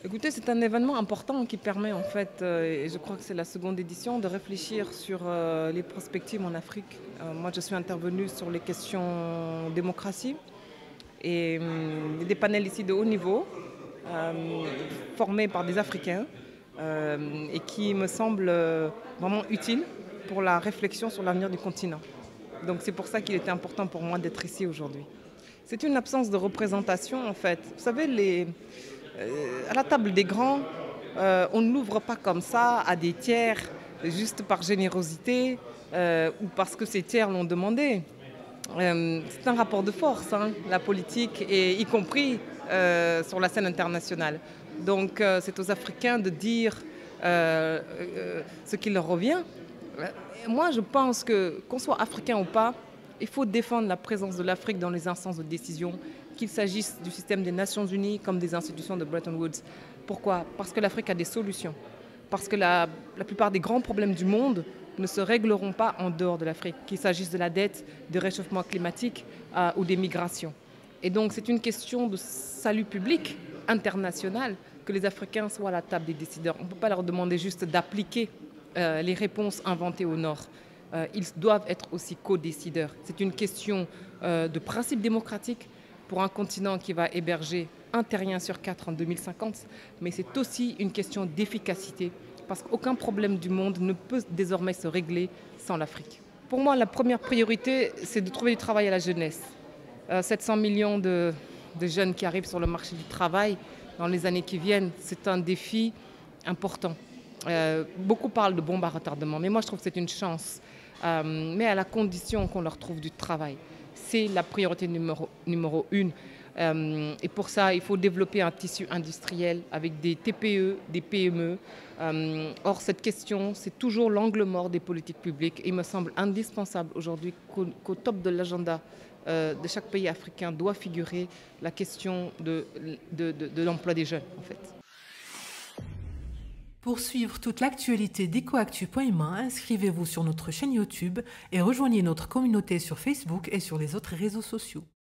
Écoutez, c'est un événement important qui permet en fait, et je crois que c'est la seconde édition, de réfléchir sur les perspectives en Afrique. Moi, je suis intervenue sur les questions démocratie et des panels ici de haut niveau, euh, formés par des Africains et qui me semblent vraiment utiles pour la réflexion sur l'avenir du continent. Donc c'est pour ça qu'il était important pour moi d'être ici aujourd'hui. C'est une absence de représentation en fait. Vous savez, à la table des grands, on n'ouvre pas comme ça à des tiers juste par générosité ou parce que ces tiers l'ont demandé. C'est un rapport de force, hein, la politique, et y compris sur la scène internationale. Donc c'est aux Africains de dire ce qui leur revient. Moi, je pense que qu'on soit africain ou pas, il faut défendre la présence de l'Afrique dans les instances de décision, qu'il s'agisse du système des Nations Unies comme des institutions de Bretton Woods. Pourquoi? Parce que l'Afrique a des solutions. Parce que la plupart des grands problèmes du monde ne se régleront pas en dehors de l'Afrique, qu'il s'agisse de la dette, du réchauffement climatique ou des migrations. Et donc c'est une question de salut public international que les Africains soient à la table des décideurs. On ne peut pas leur demander juste d'appliquer les réponses inventées au Nord. Ils doivent être aussi co-décideurs. C'est une question de principe démocratique pour un continent qui va héberger un terrien sur 4 en 2050, mais c'est aussi une question d'efficacité parce qu'aucun problème du monde ne peut désormais se régler sans l'Afrique. Pour moi, la première priorité, c'est de trouver du travail à la jeunesse. 700 millions de jeunes qui arrivent sur le marché du travail dans les années qui viennent, c'est un défi important. Beaucoup parlent de bombes à retardement, mais moi je trouve que c'est une chance, mais à la condition qu'on leur trouve du travail. C'est la priorité numéro une. Et pour ça, il faut développer un tissu industriel avec des TPE, des PME. Or, cette question, c'est toujours l'angle mort des politiques publiques. Et il me semble indispensable aujourd'hui qu'au top de l'agenda de chaque pays africain doit figurer la question de l'emploi des jeunes, en fait. Pour suivre toute l'actualité d'EcoActu.ma, inscrivez-vous sur notre chaîne YouTube et rejoignez notre communauté sur Facebook et sur les autres réseaux sociaux.